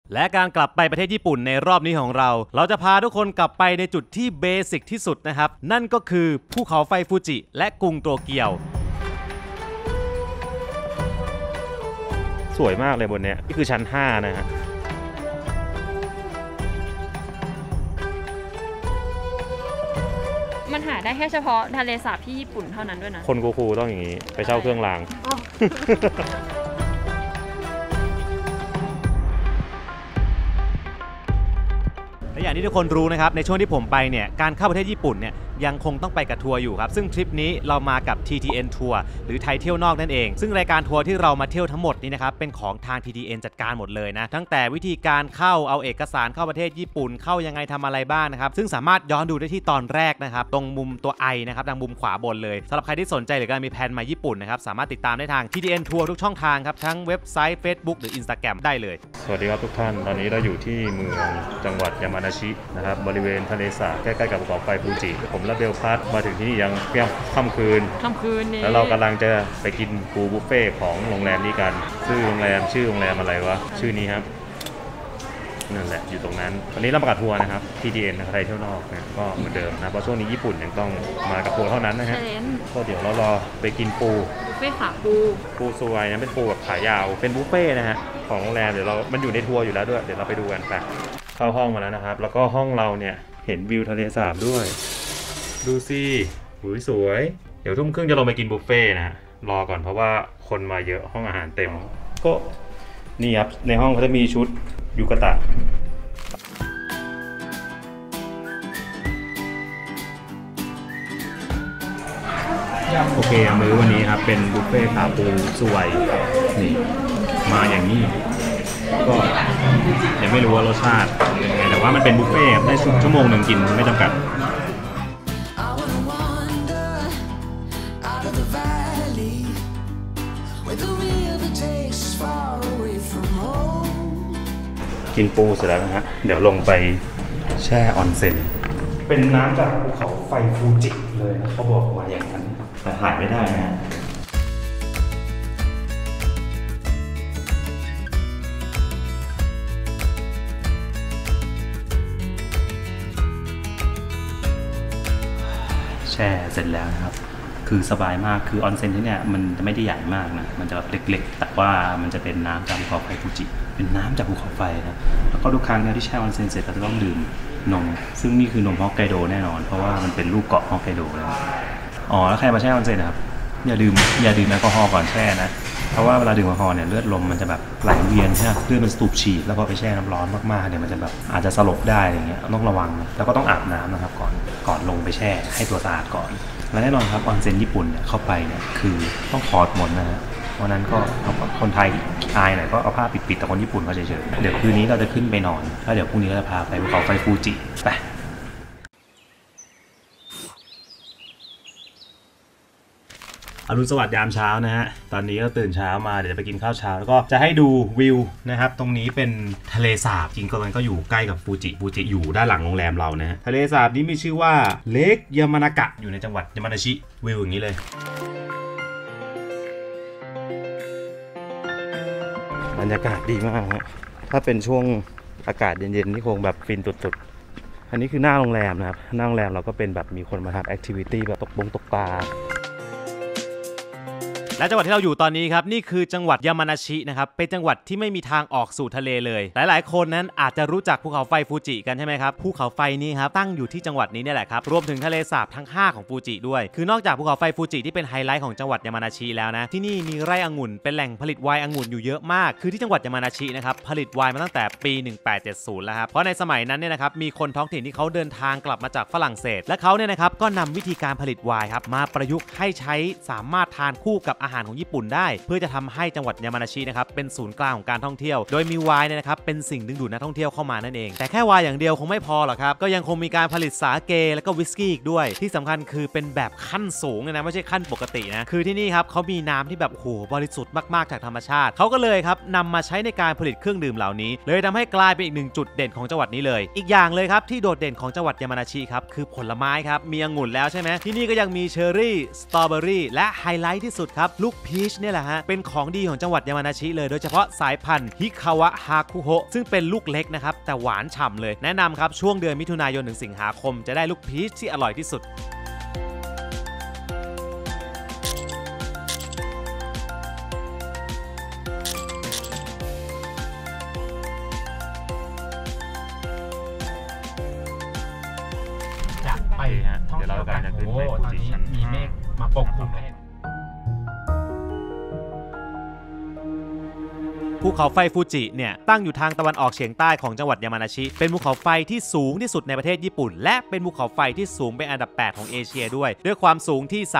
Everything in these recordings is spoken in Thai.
และการกลับไปประเทศญี่ปุ่นในรอบนี้ของเราจะพาทุกคนกลับไปในจุดที่เบสิกที่สุดนะครับนั่นก็คือภูเขาไฟฟูจิและกรุงโตเกียวสวยมากเลยบนนี้นี่คือชั้น5นะฮะมันหาได้แค่เฉพาะทะเลสาบที่ญี่ปุ่นเท่านั้นด้วยนะคนกูต้องอย่างนี้ไปเช่าเครื่องรางและอย่างที่ทุกคนรู้นะครับในช่วงที่ผมไปเนี่ยการเข้าประเทศญี่ปุ่นเนี่ยยังคงต้องไปกับทัวร์อยู่ครับซึ่งทริปนี้เรามากับ TTN ทัวร์หรือไทยเที่ยวนอกนั่นเองซึ่งรายการทัวร์ที่เรามาเที่ยวทั้งหมดนี้นะครับเป็นของทาง TTN จัดการหมดเลยนะตั้งแต่วิธีการเข้าเอาเอกสารเข้าประเทศญี่ปุ่นเข้ายังไงทำอะไรบ้างนะครับซึ่งสามารถย้อนดูได้ที่ตอนแรกนะครับตรงมุมตัว I นะครับทางมุมขวาบนเลยสำหรับใครที่สนใจหรือการมีแผนมาญี่ปุ่นนะครับสามารถติดตามได้ทาง TTN ทัวร์ทุกช่องทางครับทั้งเว็บไซต์ Facebook หรือ Instagram ได้เลยสวัสดีครับทุกท่านตอนนี้เราอยู่ที่เมืองจังหวัดยามานาชินะครับบริเวณทะเลสาบใกล้ๆกับภูเขาไฟฟูจิผมและเบลพัทมาถึงที่นี่ยังค่ำคืนนี้แล้วเรากำลังจะไปกินปูบุฟเฟ่ของโรงแรมนี้กันชื่อโรงแรมอะไรวะชื่อนี้ครับนั่นแหละอยู่ตรงนั้นวันนี้เราประกาศทัวร์นะครับ TTN ไทยเที่ยวนอกนะก็เหมือนเดิมนะเพราะช่วงนี้ญี่ปุ่นยังต้องมากับทัวร์เท่านั้นนะฮะก็เดี๋ยวเรารอไปกินปูบุฟเฟ่ขาปูสวยนะเป็นปูแบบขายาวเป็นบุฟเฟ่นะฮะของโรงแรมเดี๋ยวมันอยู่ในทัวร์อยู่แล้วด้วยเดี๋ยวเราไปดูกันไปเข้าห้องมาแล้วนะครับแล้วก็ห้องเราเนี่ยเห็นวิวทะเลสาบด้วยดูสิสวยเดี๋ยวทุ่มครึ่งจะลงไปกินบุฟเฟ่นะฮะรอก่อนเพราะว่าคนมาเยอะห้องอาหารเต็มก็นี่ครับในห้องเขาจะมีชุดยูกะตะโอเคมื้อวันนี้ครับเป็นบุฟเฟ่ขาปูสวยนี่มาอย่างนี้ก็ยังไม่รู้ว่ารสชาติเป็นไงแต่ว่ามันเป็นบุฟเฟ่ได้ชั่วโมงหนึ่งกินไม่จำกัดกินปูเสร็จแล้วนะฮะเดี๋ยวลงไปแช่ออนเซ็นเป็นน้ำจากภูเขาไฟฟูจิเลยนะเขาบอกมาอย่างนั้นแต่ถ่ายไม่ได้นะแช่เสร็จแล้วนะครับคือสบายมากคือออนเซ็นที่เนี่ยมันจะไม่ได้ใหญ่มากนะมันจะเล็กๆแต่ว่ามันจะเป็นน้ำจากภูเขาไฟฟูจิเป็นน้ำจากภูเขาไฟนะแล้วก็ทุกครั้งที่แช่ออนเซ็นเสร็จเราจะต้องดื่มนมซึ่งนี่คือนมฮอกไกโดแน่นอนเพราะว่ามันเป็นรูปเกาะฮอกไกโดเลยแล้วใครมาแช่ออนเซ็นนะครับอย่าดื่มแอลกอฮอล์ก่อนแช่นะเพราะว่าเวลาดื่มแอลกอฮอล์เนี่ยเลือดลมมันจะแบบไหลเวียนใช่ไหมเลือดมันสูบฉีดแล้วพอไปแช่น้ำร้อนมากๆเนี่ยมันจะแบบอาจจะสลบได้อะไรเงี้ยต้องระวังแล้วก็ต้องอาบน้ำนะครับก่อนลงไปแช่ให้ตัวสะอาดก่อนและแน่นอนครับออนเซ็นญี่ปุ่นเนี่ยเข้าไปเนี่ยคือต้องถอดหมดนะฮะวันนั้นก็คนไทยอายหน่อยก็เอาผ้าปิดแต่คนญี่ปุ่นเขาเฉยๆเดี๋ยวคืนนี้เราจะขึ้นไปนอนแล้วเดี๋ยวพรุ่งนี้เราจะพาไปภูเขาไฟฟูจิไปอรุณสวัสดิ์ยามเช้านะฮะตอนนี้ก็ตื่นเช้ามาเดี๋ยวไปกินข้าวเช้าแล้วก็จะให้ดูวิวนะครับตรงนี้เป็นทะเลสาบจริงๆมันก็อยู่ใกล้กับฟูจิอยู่ด้านหลังโรงแรมเรานะทะเลสาบนี้มีชื่อว่าเลคยามานากะอยู่ในจังหวัดยามานาชิวิวอย่างนี้เลยบรรยากาศดีมากฮะถ้าเป็นช่วงอากาศเย็นๆนี่คงแบบฟินสุดๆอันนี้คือหน้าโรงแรมนะครับหน้าโรงแรมเราก็เป็นแบบมีคนมาทำแอคทิวิตี้แบบตกปลาและจังหวัดที่เราอยู่ตอนนี้ครับนี่คือจังหวัดยามานาชินะครับเป็นจังหวัดที่ไม่มีทางออกสู่ทะเลเลยหลายๆคนนั้นอาจจะรู้จักภูเขาไฟฟูจิกันใช่ไหมครับภูเขาไฟนี้ครับตั้งอยู่ที่จังหวัดนี้เนี่ยแหละครับรวมถึงทะเลสาบทั้ง5ของฟูจิด้วยคือนอกจากภูเขาไฟฟูจิที่เป็นไฮไลท์ของจังหวัดยามานาชิแล้วนะที่นี่มีไร่องุ่นเป็นแหล่งผลิตไวน์องุ่นอยู่เยอะมากคือที่จังหวัดยามานาชินะครับผลิตไวน์มาตั้งแต่ปี1870แล้วครับเพราะในสมัยนั้นเนี่ยนะครับมีคนท้องถิ่นที่เขาเดินทางกลับมาจากฝรั่งเศสและเขาเนี่ยนะครับก็นำวิธีการผลิตไวน์ครับมาประยุกต์ให้ใช้สามารถทานคู่กับอาหารของญี่ปุ่นได้เพื่อจะทำให้จังหวัดยามานาชินะครับเป็นศูนย์กลางของการท่องเที่ยวโดยมีไวน์เนี่ยนะครับเป็นสิ่งดึงดูดนักท่องเที่ยวเข้ามานั่นเองแต่แค่ไวน์อย่างเดียวคงไม่พอหรอกครับก็ยังคงมีการผลิตสาเกและก็วิสกี้อีกด้วยที่สำคัญคือเป็นแบบขั้นสูงนะไม่ใช่ขั้นปกตินะคือที่นี่ครับเขามีน้ำที่แบบโหบริสุทธิ์มากๆจากธรรมชาติเขาก็เลยครับนำมาใช้ในการผลิตเครื่องดื่มเหล่านี้เลยทำให้กลายเป็นอีกหนึ่งจุดเด่นของจังหวัดนี้เลยอีกอย่างเลยครับที่โดดเด่นของจังหวัดยามานาชิครับคือผลไม้ครับมีองุ่นแล้วใช่ไหมที่นี่ก็ยังมีเชอร์รี่สตรอเบอรี่และไฮไลท์ที่สุดครับลูกพีชเนี่ยแหละฮะเป็นของดีของจังหวัดยามานาชิเลยโดยเฉพาะสายพันธุ์ฮิคาวะฮาคุโฮะซึ่งเป็นลูกเล็กนะครับแต่หวานฉ่ำเลยแนะนำครับช่วงเดือนมิถุนายนถึงสิงหาคมจะได้ลูกพีชที่อร่อยที่สุดไปฮะเดี๋ยวเรากำลังจะขึ้นไปตอนนี้มีเมฆมาปกคลุมเลยภูเขาไฟฟูจิเนี่ยตั้งอยู่ทางตะวันออกเฉียงใต้ของจังหวัดยามานาชิเป็นภูเขาไฟที่สูงที่สุดในประเทศญี่ปุ่นและเป็นภูเขาไฟที่สูงเป็นอันดับ8ของเอเชียด้วยความสูงที่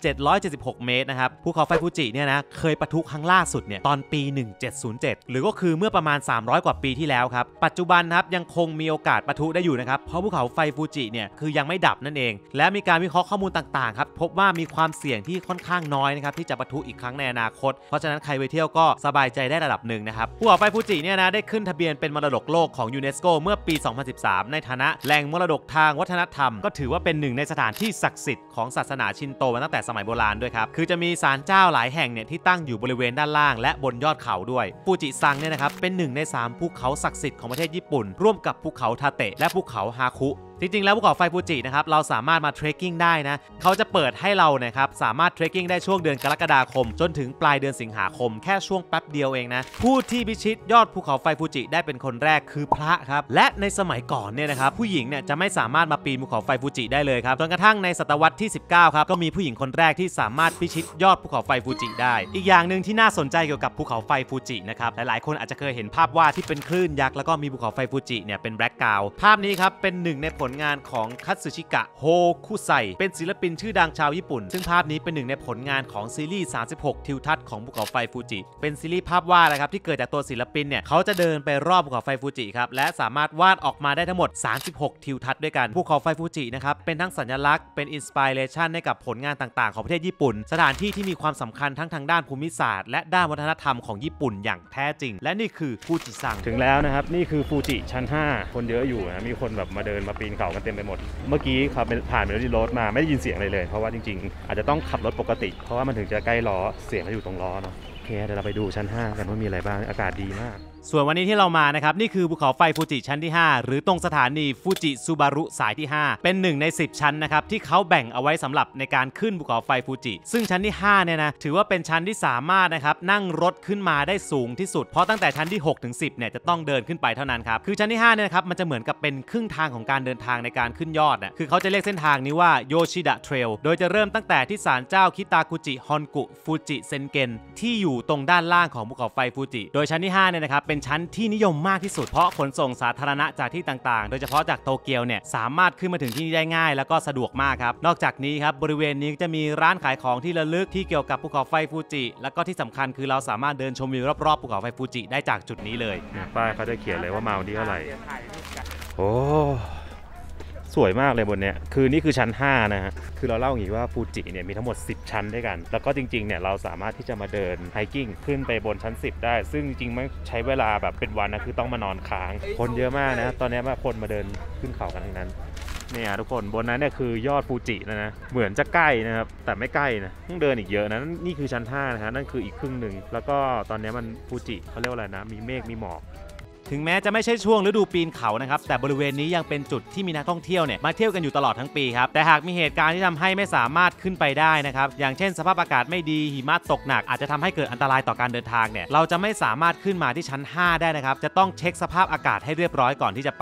3,776 เมตรนะครับภูเขาไฟฟูจิเนี่ยนะเคยปะทุครั้งล่าสุดเนี่ยตอนปี 1707 หรือก็คือเมื่อประมาณ300กว่าปีที่แล้วครับปัจจุบันครับยังคงมีโอกาสปะทุได้อยู่นะครับเพราะภูเขาไฟฟูจิเนี่ยคือยังไม่ดับนั่นเองและมีการวิเคราะห์ข้อมูลต่างๆครับพบว่ามีความเสี่ยงที่ค่อนข้างน้อยนะครับที่จะปะทุอีกครั้งในอนาคตเพราะฉะนั้นใครไปเที่ยวก็สบายใจได้ระดับหนึ่งนะครับภูเขาไฟฟูจิเนี่ยนะได้ขึ้นทะเบียนเป็นมรดกโลกของยูเนสโกเมื่อปี 2013 ในฐานะแหล่งมรดกทางวัฒนธรรมก็ถือว่าเป็นหนึ่งในสถานที่ศักดิ์สิทธิ์ของศาสนาชินโตมาตั้งแต่สมัยโบราณด้วยครับคือจะมีศาลเจ้าหลายแห่งเนี่ยที่ตั้งอยู่บริเวณด้านล่างและบนยอดเขาด้วยฟูจิซังเนี่ยนะครับเป็นหนึ่งใน3ภูเขาศักดิ์สิทธิ์ของประเทศญี่ปุ่นร่วมกับภูเขาทาเตะและภูเขาฮาคุจริงๆแล้วภูเขาไฟฟูจินะครับเราสามารถมาเทรคกิ้งได้นะเขาจะเปิดให้เรานะครับสามารถเทรคกิ้งได้ช่วงเดือนกรกฎาคมจนถึงปลายเดือนสิงหาคมแค่ช่วงแป๊บเดียวเองนะผู้ที่พิชิตยอดภูเขาไฟฟูจิได้เป็นคนแรกคือพระครับและในสมัยก่อนเนี่ยนะครับผู้หญิงเนี่ยจะไม่สามารถมาปีนภูเขาไฟฟูจิได้เลยครับจนกระทั่งในศตวรรษที่19ครับก็มีผู้หญิงคนแรกที่สามารถพิชิตยอดภูเขาไฟฟูจิได้อีกอย่างหนึ่งที่น่าสนใจเกี่ยวกับภูเขาไฟฟูจินะครับหลายๆคนอาจจะเคยเห็นภาพวาดที่เป็นคลื่นยักษ์แล้วก็มีภูเขาไฟฟูจิเนี่ยเป็นแบล็กกราวด์ภาพนี้ครับเป็นหนึ่งในผลงานของคัตสึชิกะโฮคุไซเป็นศิลปินชื่อดังชาวญี่ปุ่นซึ่งภาพนี้เป็นหนึ่งในผลงานของซีรีส์36ทิวทัศน์ของภูเขาไฟฟูจิเป็นซีรีส์ภาพวาดนะครับที่เกิดจากตัวศิลปินเนี่ยเขาจะเดินไปรอบภูเขาไฟฟูจิครับและสามารถวาดออกมาได้ทั้งหมด36ทิวทัศน์ด้วยกันภูเขาไฟฟูจินะครับเป็นทั้งสัญลักษณ์เป็นอินสปิเรชันให้กับผลงานต่างๆของประเทศญี่ปุ่นสถานที่ที่มีความสำคัญทั้งทางด้านภูมิศาสตร์และด้านวัฒนธรรมของญี่ปุ่นอย่างแท้จริงและนี่คือฟูจิซังถึงแล้วนะครับนี่คือฟูจิชั้น5คนเยอะอยู่นะมีคนแบบมาเดินมาปีนเขากันเต็มไปหมดเมื่อกี้ครับผ่านเมโลดี้โรดมาไม่ได้ยินเสียงเลยเพราะว่าจริงๆอาจจะต้องขับรถปกติเพราะว่ามันถึงจะใกล้ล้อเสียงมันอยู่ตรงล้อเนาะโอเคเดี๋ยวเราไปดูชั้น5กันว่ามีอะไรบ้างอากาศดีมากส่วนวันนี้ที่เรามานะครับนี่คือภูเขาไฟฟูจิชั้นที่5หรือตรงสถานีฟูจิซูบารุสายที่5เป็น1ใน10ชั้นนะครับที่เขาแบ่งเอาไว้สำหรับในการขึ้นภูเขาไฟฟูจิซึ่งชั้นที่5เนี่ยนะถือว่าเป็นชั้นที่สามารถนะครับนั่งรถขึ้นมาได้สูงที่สุดเพราะตั้งแต่ชั้นที่6ถึง10เนี่ยจะต้องเดินขึ้นไปเท่านั้นครับคือชั้นที่5เนี่ยนะครับมันจะเหมือนกับเป็นครึ่งทางของการเดินทางในการขึ้นยอดน่ะคือเขาจะเรียกเส้นทางนี้ว่าโยชิดะเทรลโดยจะเริ่มตั้งแต่ที่ศาลเจ้าคิตากุจิฮอนกุฟูจิเซนเกนที่อยู่ตรงด้านล่างของภูเขาไฟฟูจิโดยชั้นที่5เนี่ยนะครับเป็นชั้นที่นิยมมากที่สุดเพราะขนส่งสาธารณะจากที่ต่างๆโดยเฉพาะจากโตเกียวเนี่ยสามารถขึ้นมาถึงที่นี่ได้ง่ายแล้วก็สะดวกมากครับนอกจากนี้ครับบริเวณนี้จะมีร้านขายของที่ระลึกที่เกี่ยวกับภูเขาไฟฟูจิแล้วก็ที่สำคัญคือเราสามารถเดินชมวิวรอบๆภูเขาไฟฟูจิได้จากจุดนี้เลยป้ายเขาจะเขียนเลยว่ามาที่เท่าไหร่โอ้สวยมากเลยบนเนี้ยคือนี่คือชั้น5นะฮะคือเราเล่าอย่างนี้ว่าฟูจิเนี่ยมีทั้งหมด10ชั้นด้วยกันแล้วก็จริงๆเนี่ยเราสามารถที่จะมาเดินไฮกิ้งขึ้นไปบนชั้น10ได้ซึ่งจริงๆไม่ใช้เวลาแบบเป็นวันนะคือต้องมานอนค้างคนเยอะมากนะตอนนี้คนมาเดินขึ้นเขากันทั้งนั้นเนี่ยทุกคนบนนั้นเนี่ยคือยอดฟูจินะเหมือนจะใกล้นะครับแต่ไม่ใกล้นะต้องเดินอีกเยอะนะนี่คือชั้น5นะฮะนั่นคืออีกครึ่งหนึ่งแล้วก็ตอนนี้มันฟูจิเขาเรียกว่าอะไรนะมีเมฆมีหมอกถึงแม้จะไม่ใช่ช่วงฤดูปีนเขานะครับแต่บริเวณนี้ยังเป็นจุดที่มีนักท่องเที่ยวเนี่ยมาเที่ยวกันอยู่ตลอดทั้งปีครับแต่หากมีเหตุการณ์ที่ทำให้ไม่สามารถขึ้นไปได้นะครับอย่างเช่นสภาพอากาศไม่ดีหิมะตกหนักอาจจะทำให้เกิดอันตรายต่อการเดินทางเนี่ยเราจะไม่สามารถขึ้นมาที่ชั้น5ได้นะครับจะต้องเช็คสภาพอากาศให้เรียบร้อยก่อนที่จะไป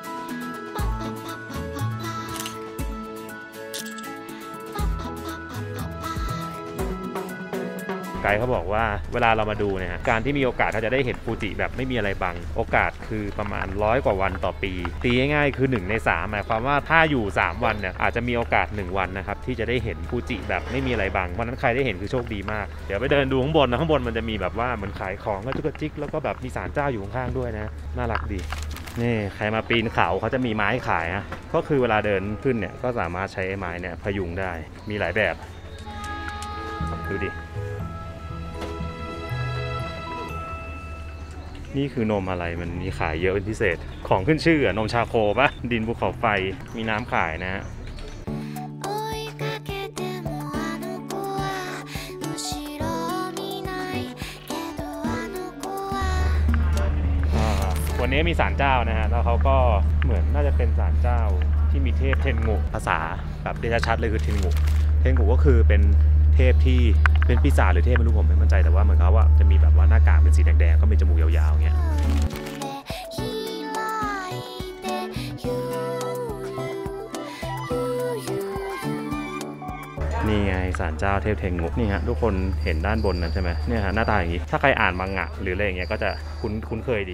ไกด์เขาบอกว่าเวลาเรามาดูเนี่ยการที่มีโอกาสเขาจะได้เห็นฟูจิแบบไม่มีอะไรบังโอกาสคือประมาณ100 กว่าวันต่อปีตีง่ายๆคือ1 ใน 3หมายความว่าถ้าอยู่3วันเนี่ยอาจจะมีโอกาส1 วันนะครับที่จะได้เห็นฟูจิแบบไม่มีอะไรบังวันนั้นใครได้เห็นคือโชคดีมากเดี๋ยวไปเดินดูข้างบนนะข้างบนมันจะมีแบบว่าเหมือนขายของก็จุกจิกแล้วก็แบบมีศาลเจ้าอยู่ข้างๆด้วยนะน่ารักดีนี่ใครมาปีนเขาเขาจะมีไม้ขายนะก็คือเวลาเดินขึ้นเนี่ยก็สามารถใช้ไม้เนี่ยพยุงได้มีหลายแบบดูดินี่คือนมอะไรมันมีขายเยอะเป็นพิเศษของขึ้นชื่อนมชาโคปะดินภูเขาไฟมีน้ำขายนะฮะนี้มีศาลเจ้านะฮะแล้วเขาก็เหมือนน่าจะเป็นศาลเจ้าที่มีเทพเทนงูภาษาแบบเดชชัดเลยคือเทนงูก็คือเป็นเทพที่เป็นปีศาจหรือเทพไม่รู้ผมไม่มั่นใจแต่ว่าเหมือนเขาว่าจะมีแบบว่าหน้ากากเป็นสีแดงๆก็มีจมูกยาวๆเงี้ยนี่ไงศาลเจ้าเทพเทนงูนี่ฮะทุกคนเห็นด้านบนนั้นใช่ไหมเนี่ยฮะหน้าตาอย่างนี้ถ้าใครอ่านมังงะหรืออะไรอย่างเงี้ยก็จะคุ้นเคยดี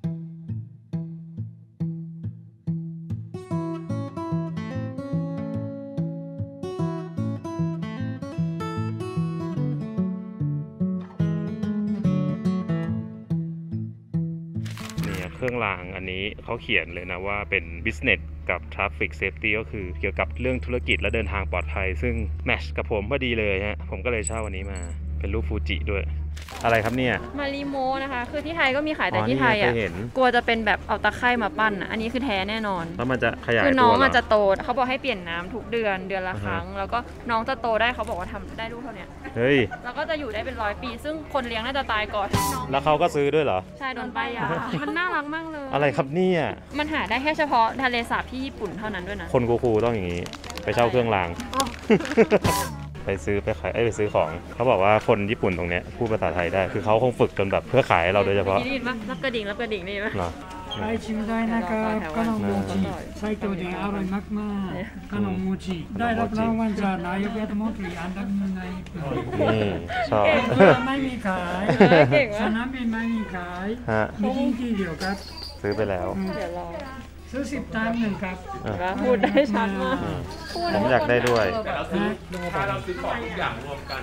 เครื่องรางอันนี้เขาเขียนเลยนะว่าเป็น business กับ traffic safety ก็คือเกี่ยวกับเรื่องธุรกิจและเดินทางปลอดภัยซึ่งแมทช์กับผมพอดีเลยฮะผมก็เลยเช่าวันนี้มาเป็นรูปฟูจิด้วยอะไรครับเนี่ยมาริโมนะคะคือที่ไทยก็มีขายแต่ที่ไทยอ่ะกลัวจะเป็นแบบเอาตะไคร่มาปั้นอันนี้คือแท้แน่นอนแล้วมันจะขยายตัวคือน้องมันจะโตเขาบอกให้เปลี่ยนน้ำทุกเดือนละครั้งแล้วก็น้องจะโตได้เขาบอกว่าทำได้ลูกเท่านี้เฮ้ยแล้วก็จะอยู่ได้เป็น100 ปีซึ่งคนเลี้ยงน่าจะตายก่อนแล้วเขาก็ซื้อด้วยเหรอใช่โดนป้ายยามันน่ารักมากเลยอะไรครับเนี่ยมันหาได้แค่เฉพาะทะเลสาบที่ญี่ปุ่นเท่านั้นด้วยนะคนคูต้องอย่างนี้ไปเช่าเครื่องรางไปซื้อไปขายไปซื้อของเขาบอกว่าคนญี่ปุ่นตรงเนี้ยพูดภาษาไทยได้คือเขาคงฝึกจนแบบเพื่อขายเราโดยเฉพาะได้ยินปะรับกระดิ่งนี่ไหมはい、ชิมได้นะครับขนมโมจิไส้ตัวเดียวอร่อยมากๆขนมโมจิได้รับรางวัลจากนายกรัฐมนตรีอันดับ1ในญี่ปุ่นนี่ชอบไม่มีขายสนามบินไม่มีขายมีที่เดียวครับซื้อไปแล้วเดี๋ยวรอซื้อ10 ตังค์หนึ่งครับพูดได้ชัดมากผมอยากได้ด้วยถ้าเราซื้อของทุกอย่างรวมกัน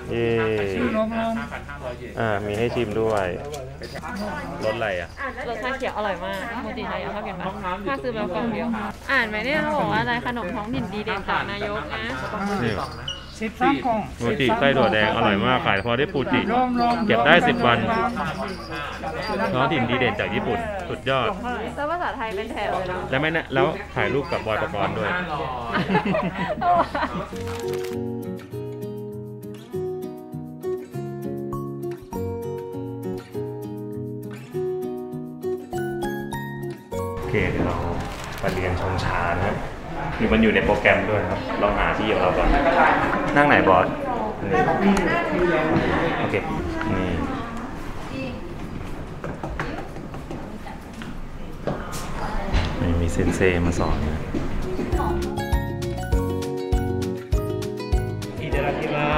มีให้ชิมด้วยรสอะไรอ่ะรสชาเขียวอร่อยมากโมจิไทยชอบกินมากถ้าซื้อแบบกล่องเดียวอ่านไหมเนี่ยเขาบอกว่าอะไรขนมท้องถิ่นดีเด่นจากนายกนะ 13 กล่องโมจิไส้ถั่วแดงอร่อยมากขายพอได้ฟูจิเก็บได้10 วันท้องถิ่นดีเด่นจากญี่ปุ่นสุดยอดแล้วภาษาไทยเป็นแถวเลยนะแล้วไม่นะแล้วถ่ายรูปกับบอยปกรณ์ด้วยโอเคเดี๋ยวเราไปเรียนชงชานะครับคือมันอยู่ในโปรแกรมด้วยครับลองหาที่ของเราก่อนนั่งไหนบอสนี่โอเคนี่มีเซนเซมาสอนนะอิตาลีมา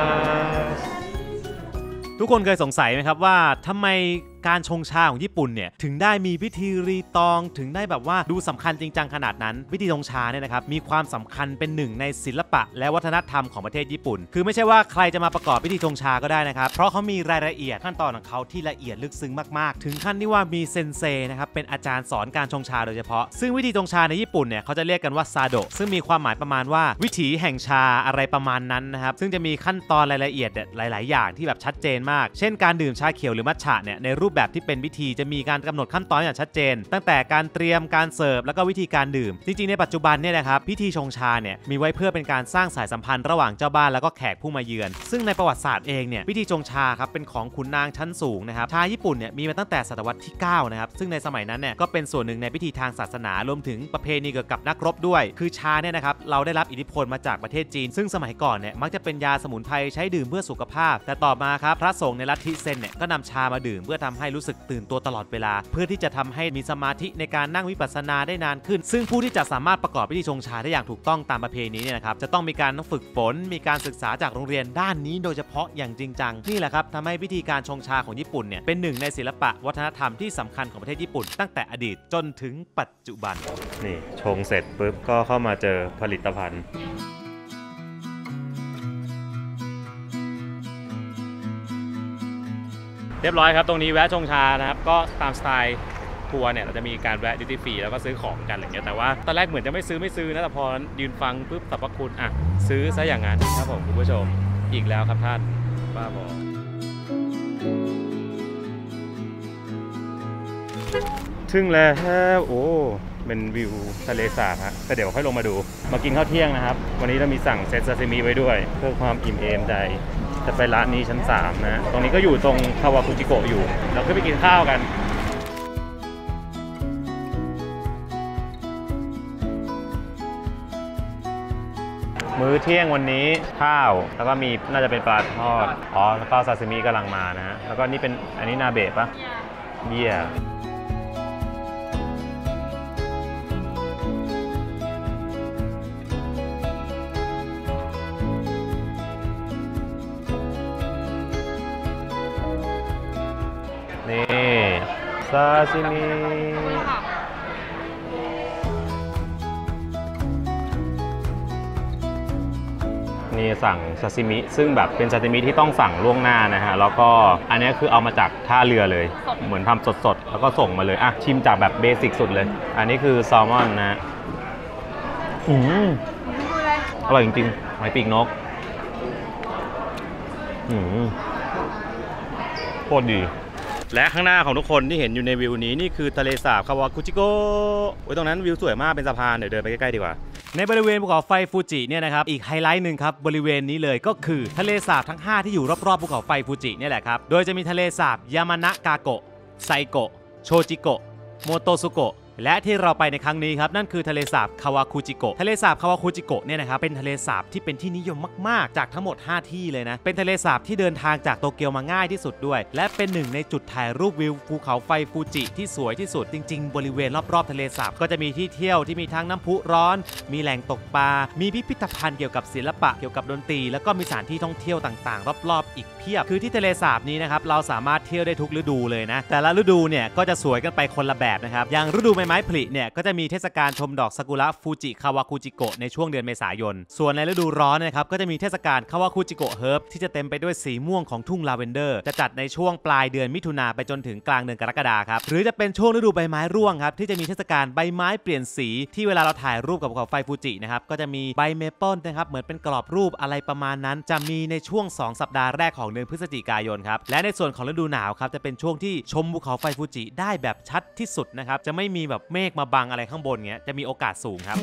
ทุกคนเคยสงสัยไหมครับว่าทำไมการชงชาของญี่ปุ่นเนี่ยถึงได้มีพิธีรีตองถึงได้แบบว่าดูสำคัญจริงจังขนาดนั้นพิธีชงชาเนี่ยนะครับมีความสำคัญเป็นหนึ่งในศิลปะและวัฒนธรรมของประเทศญี่ปุ่นคือไม่ใช่ว่าใครจะมาประกอบพิธีชงชาก็ได้นะครับเพราะเขามีรายละเอียดขั้นตอนของเขาที่ละเอียดลึกซึ้งมากๆถึงขั้นที่ว่ามีเซนเซนะครับเป็นอาจารย์สอนการชงชาโดยเฉพาะซึ่งวิธีชงชาในญี่ปุ่นเนี่ยเขาจะเรียกกันว่าซาโดะซึ่งมีความหมายประมาณว่าวิถีแห่งชาอะไรประมาณนั้นนะครับซึ่งจะมีขั้นตอนรายละเอียดหลายๆอย่างที่แบบชัดเจนมากเช่นการดื่มชาเขียวหรือมัทฉะเนี่ยในรูปแบบที่เป็นวิธีจะมีการกำหนดขั้นตอนอย่างชัดเจนตั้งแต่การเตรียมการเสิร์ฟแล้วก็วิธีการดื่มจริงๆในปัจจุบันเนี่ยนะครับพิธีชงชาเนี่ยมีไว้เพื่อเป็นการสร้างสายสัมพันธ์ระหว่างเจ้าบ้านแล้วก็แขกผู้มาเยือนซึ่งในประวัติศาสตร์เองเนี่ยพิธีชงชาครับเป็นของขุนนางชั้นสูงนะครับชาญี่ปุ่นเนี่ยมีมาตั้งแต่ศตวรรษที่9นะครับซึ่งในสมัยนั้นเนี่ยก็เป็นส่วนหนึ่งในพิธีทางศาสนารวมถึงประเพณีเกี่ยวกับนักรบด้วยคือชาเนี่ยนะครับเราได้รับอิทธิพลมาจากประเทศจีนซึ่งสมัยก่อนเนี่ยมักจะเป็นยาสมุนไพรใช้ดื่มเพื่อสุขภาพแต่ต่อมาครับพระสงฆ์ในลัทธิเซนเนี่ยก็นำชามาดื่มเพื่อทำให้รู้สึกตื่นตัวตลอดเวลาเพื่อที่จะทำให้มีสมาธิในการนั่งวิปัสสนาได้นานขึ้นซึ่งผู้ที่จะสามารถประกอบพิธีชงชาได้อย่างถูกต้องตามประเพณีเนี่ยนะครับจะต้องมีการฝึกฝนมีการศึกษาจากโรงเรียนด้านนี้โดยเฉพาะอย่างจริงจังนี่แหละครับทำให้พิธีการชงชาของญี่ปุ่นเนี่ยเป็นหนึ่งในศิลปะวัฒนธรรมที่สำคัญของประเทศญี่ปุ่นตั้งแต่อดีตจนถึงปัจจุบันนี่ชงเสร็จปุ๊บก็เข้ามาเจอผลิตภัณฑ์เรียบร้อยครับตรงนี้แวะชงชานะครับก็ตามสไตล์ทัวร์เนี่ยเราจะมีการแวะดิวตี้ฟรีแล้วก็ซื้อของกันอะไรเงี้ยแต่ว่าตอนแรกเหมือนจะไม่ซื้อนะแต่พอยืนฟังปุ๊บสรรพคุณอ่ะซื้อซะอย่างนั้นครับผมคุณผู้ชมอีกแล้วครับท่านบ้าบอถึงแล้วโอ้เป็นวิวทะเลสาบฮะแต่เดี๋ยวค่อยลงมาดูมากินข้าวเที่ยงนะครับวันนี้เรามีสั่งเซตซาซิมิไว้ด้วยเพื่อความอิ่มเอมใจจะไปร้านนี้ชั้น3นะตรงนี้ก็อยู่ตรงคาวาคุจิโกะอยู่เราขึ้นไปกินข้าวกันมื้อเที่ยงวันนี้ข้าวแล้วก็มีน่าจะเป็นปลาทอดแล้วก็ซาซิมิกำลังมานะฮะแล้วก็นี่เป็นอันนี้นาเบะปะเยี่ยนี่ซาซิมินี่สั่งซาซิมิซึ่งแบบเป็นซาซิมิที่ต้องสั่งล่วงหน้านะฮะแล้วก็อันนี้คือเอามาจากท่าเรือเลยเหมือนทำสดๆแล้วก็ส่งมาเลยอ่ะชิมจากแบบเบสิกสุดเลยอันนี้คือแซลมอนนะอร่อยจริงๆหอยปีกนกโคตรดีและข้างหน้าของทุกคนที่เห็นอยู่ในวิวนี้นี่คือทะเลสาบคาวากุจิโกะตรงนั้นวิวสวยมากเป็นสะพานเดี๋ยวเดินไปใกล้ๆดีกว่าในบริเวณภูเขาไฟฟูจิเนี่ยนะครับอีกไฮไลท์หนึ่งครับบริเวณนี้เลยก็คือทะเลสาบทั้ง5ที่อยู่รอบๆภูเขาไฟฟูจิเนี่ยแหละครับโดยจะมีทะเลสาบยามานะกาโกะไซโกะโชจิโกะโมโตซุโกะและที่เราไปในครั้งนี้ครับนั่นคือทะเลสาบคาวาคุจิโกะทะเลสาบคาวาคุจิโกะเนี่ยนะครับเป็นทะเลสาบที่เป็นที่นิยมมากๆจากทั้งหมด5ที่เลยนะเป็นทะเลสาบที่เดินทางจากโตเกียวมาง่ายที่สุดด้วยและเป็นหนึ่งในจุดถ่ายรูปวิวภูเขาไฟฟูจิที่สวยที่สุดจริงๆบริเวณรอบๆทะเลสาบก็จะมีที่เที่ยวที่มีทั้งน้ำพุร้อนมีแหล่งตกปลามีพิพิธภัณฑ์เกี่ยวกับศิลปะเกี่ยวกับดนตรีแล้วก็มีสถานที่ท่องเที่ยวต่างๆรอบๆอีกเพียบคือที่ทะเลสาบนี้นะครับเราสามารถเที่ยวได้ทุกฤดูเลยนะแต่ละฤดูเนี่ยก็จะสวยกันไปคนละแบบนะครับอย่างฤดูใบไม้ผลิเนี่ยก็จะมีเทศกาลชมดอกซากุระฟูจิคาวาคุจิโกะในช่วงเดือนเมษายนส่วนในฤดูร้อนนะครับก็จะมีเทศกาลคาวาคุจิโกะเฮิร์บที่จะเต็มไปด้วยสีม่วงของทุ่งลาเวนเดอร์จะจัดในช่วงปลายเดือนมิถุนาไปจนถึงกลางเดือนกรกฎาคมครับหรือจะเป็นช่วงฤดูใบไม้ร่วงครับที่จะมีเทศกาลใบไม้เปลี่ยนสีที่เวลาเราถ่ายรูปกับภูเขาไฟฟูจินะครับก็จะมีใบเมเปิลนะครับเหมือนเป็นกรอบรูปอะไรประมาณนั้นจะมีในช่วง2สัปดาห์แรกของเดือนพฤศจิกายนครับและในส่วนของฤดูหนาวครับจะเป็นช่วงที่ชมภูเขาไฟฟูจิได้แบบชัดที่สุดนะครับจะไม่มีแบบเมฆมาบังอะไรข้างบนเงี้ยจะมีโอกาสสูงครับ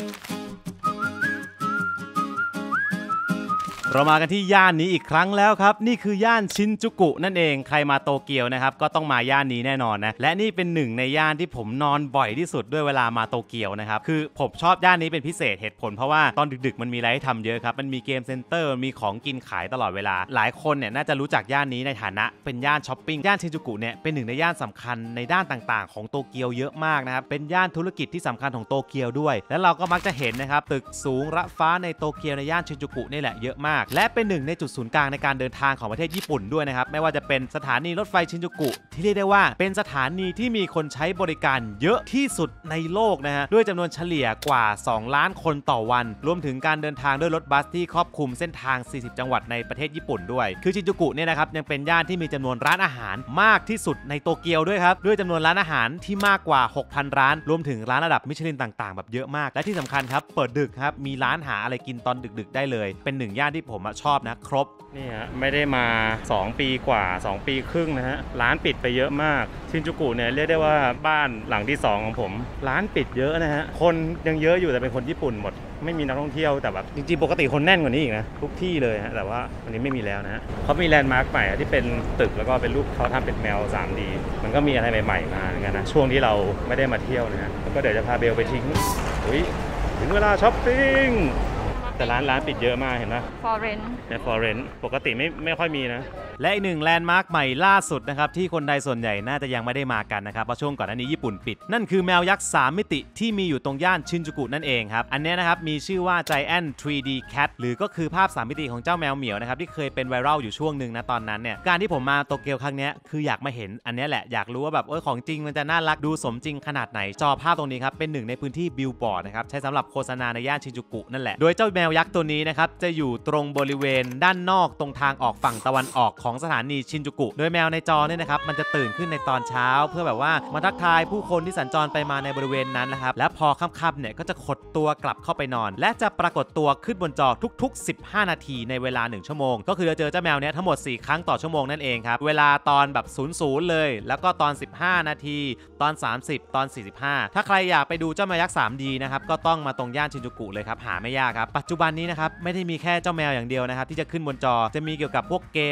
เรามากันที่ย่านนี้อีกครั้งแล้วครับนี่คือย่านชินจูกุนั่นเองใครมาโตเกียวนะครับก็ต้องมาย่านนี้แน่นอนนะและนี่เป็นหนึ่งในย่านที่ผมนอนบ่อยที่สุดด้วยเวลามาโตเกียวนะครับคือผมชอบย่านนี้เป็นพิเศษเหตุผลเพราะว่าตอนดึกๆมันมีอะไรให้ทำเยอะครับมันมีเกมเซ็นเตอร์มีของกินขายตลอดเวลาหลายคนเนี่ยน่าจะรู้จักย่านนี้ในฐานะเป็นย่านช้อปปิ้งย่านชินจูกุเนี่ยเป็นหนึ่งในย่านสำคัญในด้านต่างๆของโตเกียวเยอะมากนะครับเป็นย่านธุรกิจที่สำคัญของโตเกียวด้วยและเราก็มักจะเห็นนะครับตึกสูงระฟ้าในโตเกียวในย่านชินจูกุนี่แหละเยอะมากและเป็นหนึ่งในจุดศูนย์กลางในการเดินทางของประเทศญี่ปุ่นด้วยนะครับไม่ว่าจะเป็นสถานีรถไฟชินจูกุที่เรียกได้ว่าเป็นสถานีที่มีคนใช้บริการเยอะที่สุดในโลกนะฮะด้วยจำนวนเฉลี่ยกว่า2ล้านคนต่อวันรวมถึงการเดินทางด้วยรถบัสที่ครอบคลุมเส้นทาง40จังหวัดในประเทศญี่ปุ่นด้วยคือชินจูกุเนี่ยนะครับยังเป็นย่านที่มีจำนวนร้านอาหารมากที่สุดในโตเกียวด้วยครับด้วยจำนวนร้านอาหารที่มากกว่า 6,000 ร้านรวมถึงร้านระดับมิชลินต่างๆแบบเยอะมากและที่สำคัญครับเปิดดึกครับมีร้านหาอะไรกินตอนดึกๆได้เลยเป็นหนึ่งย่านที่ผมชอบนะครบนี่ฮะไม่ได้มา2ปีกว่า2ปีครึ่งนะฮะร้านปิดไปเยอะมากชินจูกุเนี่ยเรียกได้ว่าบ้านหลังที่2ของผมร้านปิดเยอะนะฮะคนยังเยอะอยู่แต่เป็นคนญี่ปุ่นหมดไม่มีนักท่องเที่ยวแต่แบบจริงๆปกติคนแน่นกว่านี้อีกนะทุกที่เลยฮะแต่ว่าวันนี้ไม่มีแล้วนะฮะเขามีแลนด์มาร์คใหม่ที่เป็นตึกแล้วก็เป็นรูปเขาทำเป็นแมว 3D มันก็มีอะไรใหม่ๆมาเหมือนกันนะช่วงที่เราไม่ได้มาเที่ยวนะฮะแล้วก็เดี๋ยวจะพาเบลไปทิ้งถึงเวลาช้อปปิ้งแต่ร้านปิดเยอะมากเห็นไหมฟอเรนต์ปกติไม่ค่อยมีนะและอีกหนึ่งแลนด์มาร์คใหม่ล่าสุดนะครับที่คนไทยส่วนใหญ่น่าจะยังไม่ได้มากันนะครับเพราะช่วงก่อนหน้านี้ญี่ปุ่นปิดนั่นคือแมวยักษ์3มิติที่มีอยู่ตรงย่านชินจูกุนั่นเองครับอันนี้นะครับมีชื่อว่า Giant 3D Cat หรือก็คือภาพ3มิติของเจ้าแมวเหมียวนะครับที่เคยเป็นไวรัลอยู่ช่วงหนึ่งนะตอนนั้นเนี่ยการที่ผมมาโตเกียวครั้งนี้คืออยากมาเห็นอันนี้แหละอยากรู้ว่าแบบของจริงมันจะน่ารักดูสมจริงขนาดไหนจอภาพตรงนี้ครับเป็นหนึ่งในพื้นที่บิลบอร์ดนะครับใช้สำหรับโฆษณาในย่านชินจูกุนั่นแหละโดยเจ้าแมวยักษ์ตัวนี้นะครับจะอยู่ตรงบริเวณด้านนอกตรงทางออกฝั่งตะวันออกของสถานีชินจูกุโดยแมวในจอเนี่ยนะครับมันจะตื่นขึ้นในตอนเช้าเพื่อแบบว่ามาทักทายผู้คนที่สัญจรไปมาในบริเวณนั้นนะครับและพอค่ำๆเนี่ยก็จะขดตัวกลับเข้าไปนอนและจะปรากฏตัวขึ้นบนจอทุกๆ15นาทีในเวลา1ชั่วโมงก็คือจะเจอเจ้าแมวเนี้ยทั้งหมด4ครั้งต่อชั่วโมงนั่นเองครับเวลาตอนแบบ00เลยแล้วก็ตอน15นาทีตอน30ตอน45ถ้าใครอยากไปดูเจ้าแมวยักษ์ 3D นะครับก็ต้องมาตรงย่านชินจูกุเลยครับหาไม่ยากครับปัจจุบันนี้นะครับไม่ได้มีแค่เจ้าแมวอย่างเดียวนะครับที่จะขึ้นบนจอจะมีเกี่ยวกับพวกเกมการ์ตู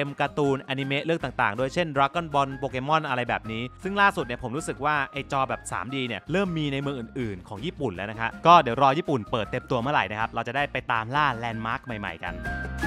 ตูนอนิเมะเรื่องต่างๆด้วยเช่น Dragon Ball โปเกมอนอะไรแบบนี้ซึ่งล่าสุดเนี่ยผมรู้สึกว่าไอจอแบบ 3D เนี่ยเริ่มมีในเมืองอื่นๆของญี่ปุ่นแล้วนะครับก็เดี๋ยวรอญี่ปุ่นเปิดเต็มตัวเมื่อไหร่นะครับเราจะได้ไปตามล่าแลนด์มาร์คใหม่ๆกัน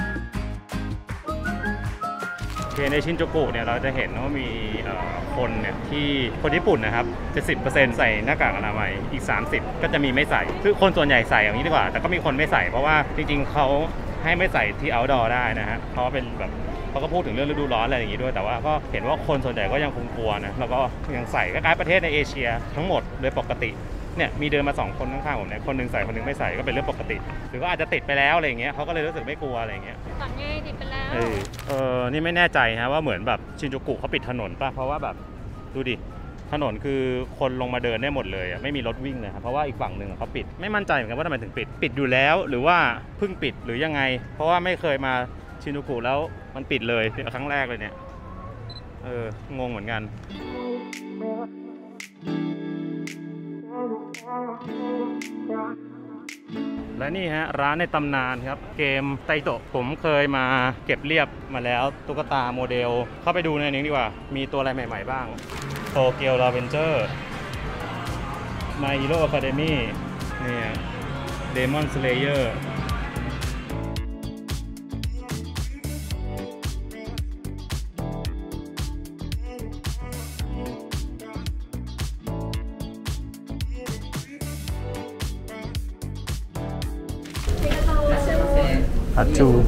ในชินจูกุเนี่ยเราจะเห็นว่ามีคนเนี่ยที่คนญี่ปุ่นนะครับ70%ใส่หน้ากากอนามัยอีก30ก็จะมีไม่ใส่คือคนส่วนใหญ่ใส่อย่างนี้ดีกว่าแต่ก็มีคนไม่ใส่เพราะว่าจริงๆเขาให้ไม่ใส่ที่ outdoor ได้นะฮะเพราะเป็นแบบเขาก็พูดถึงเรื่องฤดูร้อนอะไรอย่างนี้ด้วยแต่ว่าก็เห็นว่าคนส่วนใหญ่ก็ยังคงกลัวนะแล้วก็ยังใส่คล้ายๆประเทศในเอเชียทั้งหมดโดยปกติเนี่ยมีเดินมา2คนข้างๆผมเนี่ยคนนึงใส่คนนึงไม่ใส่ก็เป็นเรื่องปกติหรือก็อาจจะติดไปแล้วอะไรอย่างเงี้ยเขาก็เลยรู้สึกไม่กลัวอะไรอย่างเงี้ยตัดง่ายติดไปแล้วนี่ไม่แน่ใจนะว่าเหมือนแบบชินจูกุเขาปิดถนนป่ะเพราะว่าแบบดูดิถนนคือคนลงมาเดินได้หมดเลยไม่มีรถวิ่งเลยครับเพราะว่าอีกฝั่งหนึ่งเขาปิดไม่มั่นใจเหมือนกันว่าทำไมถึงปิดอยู่แล้วหรือว่าเพิ่งปิดหรือยังไงเพราะว่าไม่เคยมาชินจูกุแล้วมันปิดเลยครั้งแรกเลยเนี่ยงงเหมือนกันและนี่ฮะร้านในตำนานครับเกมไตโตะผมเคยมาเก็บเรียบมาแล้วตุ๊กตาโมเดลเข้าไปดูในนี้ดีกว่ามีตัวอะไรใหม่ๆบ้างโตเกียวลาเวนเจอร์My Hero Academy เนี่ย Demon Slayerฮัตชู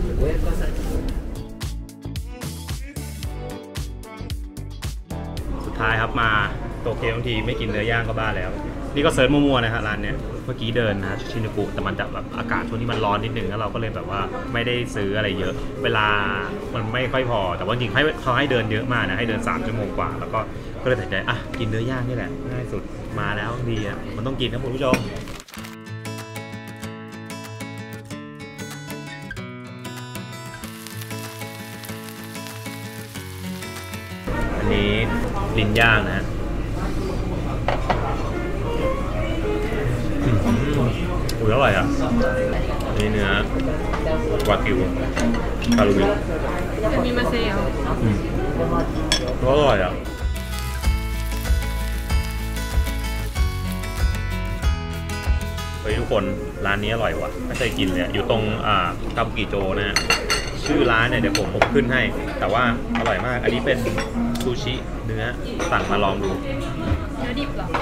สุดท้ายครับมาโตเกียวบางทีไม่กินเนื้อย่างก็บ้าแล้วนี่ก็เซิร์ชมั่วๆนะฮะร้านเนี้ยเมื่อกี้เดินนะชินจูกุแต่มันจะแบบอากาศช่วงนี้มันร้อนนิดนึงแล้วเราก็เลยแบบว่าไม่ได้ซื้ออะไรเยอะเวลามันไม่ค่อยพอแต่ว่าจริงเขาให้เดินเยอะมากนะให้เดิน3 ชั่วโมงกว่าแล้วก็เลยตัดใจกินเนื้อย่างนี่แหละง่ายสุดมาแล้วดีอ่ะมันต้องกินนะคุณผู้ชมอันนี้ลิ้นย่างนะอร่อยอ่ะนี่เนื้อวากิวคารูบิมีมาเซลอร่อยอ่ะเฮ้ยทุกคนร้านนี้อร่อยว่ะไม่เคยกินเลยอยู่ตรงคาบุกิโจนะชื่อร้านเนี่ยเดี๋ยวผมขึ้นให้แต่ว่าอร่อยมากอันนี้เป็นซูชิเนื้อสั่งมาลองดูเนื้อดิบเหรอ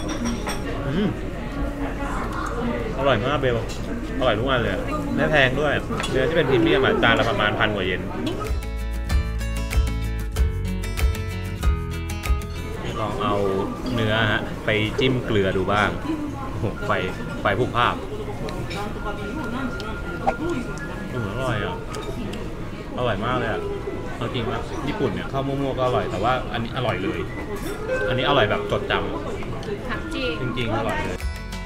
อร่อยมากเบลอร่อยทุกอันเลยไม่แพงด้วยเนื้อที่เป็นพรีเมียมจานละประมาณ1,000 กว่าเยนลองเอาเนื้อไปจิ้มเกลือดูบ้างไฟพุ่งภาพอร่อยอ่ะอร่อยมากเลยอ่ะเอาจริงว่าญี่ปุ่นเนี่ยข้าวมั่วๆก็อร่อยแต่ว่าอันนี้อร่อยเลยอันนี้อร่อยแบบจดจำจริงๆอร่อยเลย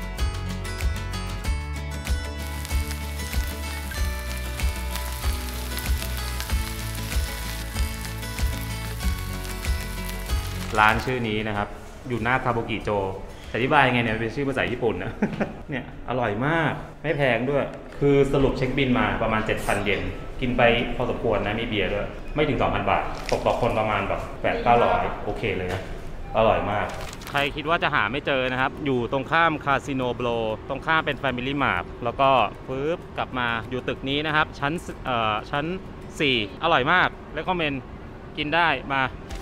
ร้านชื่อนี้นะครับอยู่หน้าคาบุกิโจอธิบายยังไงเนี่ยเป็นชื่อภาษาญี่ปุ่นนะ เนี่ยอร่อยมากไม่แพงด้วยคือสรุปเช็คบินมาประมาณ 7,000 เยนกินไปพอสมควรนะมีเบียร์ด้วยไม่ถึง 2,000 บาทตกต่อคนประมาณแบบ 800-900 โอเคเลยนะอร่อยมากใครคิดว่าจะหาไม่เจอนะครับอยู่ตรงข้ามคาสิโนโบลตรงข้ามเป็น Family Mart แล้วก็ปึ๊บกลับมาอยู่ตึกนี้นะครับชั้น 4อร่อยมากและคอมเมนต์กินได้มา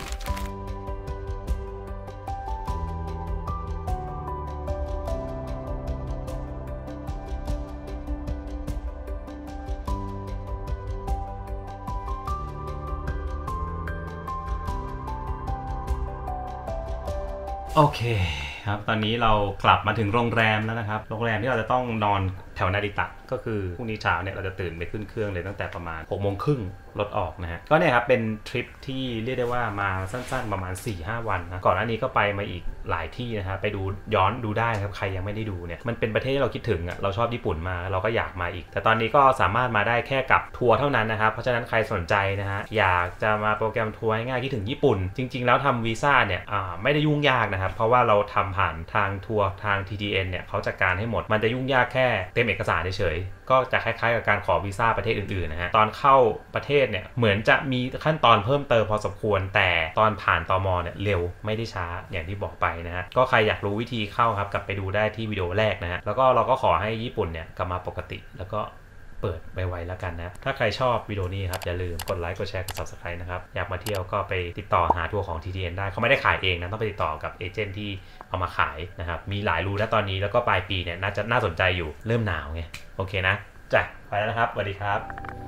โอเคครับตอนนี้เรากลับมาถึงโรงแรมแล้วนะครับโรงแรมที่เราจะต้องนอนแถวนาริตะก็คือพรุ่งนี้เช้าเนี่ยเราจะตื่นไปขึ้นเครื่องเลยตั้งแต่ประมาณ 6:30 น.รถออกนะฮะก็เนี่ยครับเป็นทริปที่เรียกได้ว่ามาสั้นๆประมาณ 4-5 วันนะก่อนหน้านี้ก็ไปมาอีกหลายที่นะฮะไปดูย้อนดูได้ครับใครยังไม่ได้ดูเนี่ยมันเป็นประเทศที่เราคิดถึงอ่ะเราชอบญี่ปุ่นมาเราก็อยากมาอีกแต่ตอนนี้ก็สามารถมาได้แค่กับทัวร์เท่านั้นนะครับเพราะฉะนั้นใครสนใจนะฮะอยากจะมาโปรแกรมทัวร์ง่ายๆคิดถึงญี่ปุ่นจริงๆแล้วทำวีซ่าเนี่ยไม่ได้ยุ่งยากนะครับเพราะว่าเราทำผ่านทางทัวร์ทาง TTN เนี่ยเขาจัดการให้หมดมันจะยุ่งยากแค่เต็รียมเอกสารเฉยๆก็จะคล้ายๆกับการขอวีซ่าประเทศอื่นๆนะฮะตอนเข้าประเทศเนี่ยเหมือนจะมีขั้นตอนเพิ่มเติมพอสมควรแต่ตอนผ่านตม.เนี่ยเร็วไม่ได้ช้าอย่างที่บอกไปนะฮะก็ใครอยากรู้วิธีเข้าครับกลับไปดูได้ที่วิดีโอแรกนะฮะแล้วก็เราก็ขอให้ญี่ปุ่นเนี่ยกลับมาปกติแล้วก็เปิดไวๆแล้วกันนะถ้าใครชอบวิดีโอนี้ครับอย่าลืมกดไลค์กดแชร์กด Subscribe นะครับอยากมาเที่ยวก็ไปติดต่อหาทัวร์ของ TTN ได้เขาไม่ได้ขายเองนะต้องไปติดต่อกับเอเจนต์ที่เอามาขายนะครับมีหลายรูนะตอนนี้แล้วก็ปลายปีเนี่ยน่าสนใจอยู่เริ่มหนาวไงโอเคนะจ้ะไปแล้วนะครับสวัสดีครับ